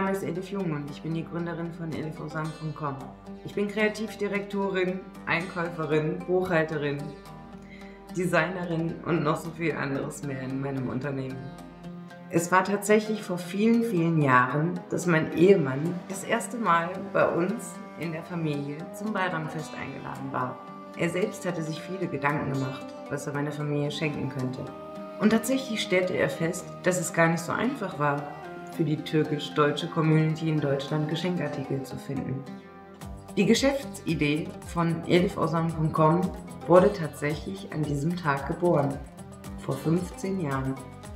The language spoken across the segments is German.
Name ist Elif Jung und ich bin die Gründerin von elifosam.com. Ich bin Kreativdirektorin, Einkäuferin, Buchhalterin, Designerin und noch so viel anderes mehr in meinem Unternehmen. Es war tatsächlich vor vielen, vielen Jahren, dass mein Ehemann das erste Mal bei uns in der Familie zum Bayramfest eingeladen war. Er selbst hatte sich viele Gedanken gemacht, was er meiner Familie schenken könnte. Und tatsächlich stellte er fest, dass es gar nicht so einfach war, für die türkisch-deutsche Community in Deutschland Geschenkartikel zu finden. Die Geschäftsidee von elifosam.com wurde tatsächlich an diesem Tag geboren, vor 15 Jahren.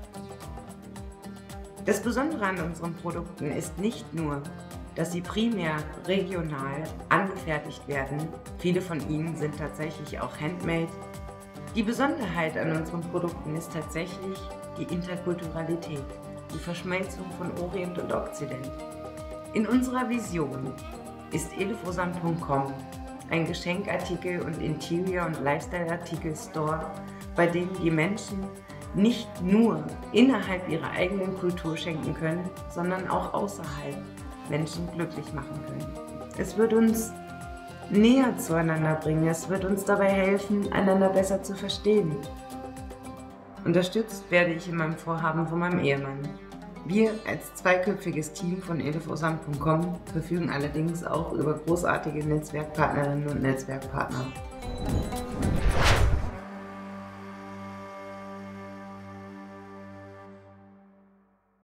Das Besondere an unseren Produkten ist nicht nur, dass sie primär regional angefertigt werden, viele von ihnen sind tatsächlich auch handmade. Die Besonderheit an unseren Produkten ist tatsächlich die Interkulturalität, die Verschmelzung von Orient und Okzident. In unserer Vision ist elifosam.com ein Geschenkartikel- und Interior- und Lifestyle-Artikel-Store, bei dem die Menschen nicht nur innerhalb ihrer eigenen Kultur schenken können, sondern auch außerhalb Menschen glücklich machen können. Es wird uns näher zueinander bringen, es wird uns dabei helfen, einander besser zu verstehen. Unterstützt werde ich in meinem Vorhaben von meinem Ehemann. Wir als zweiköpfiges Team von elifosam.com verfügen allerdings auch über großartige Netzwerkpartnerinnen und Netzwerkpartner.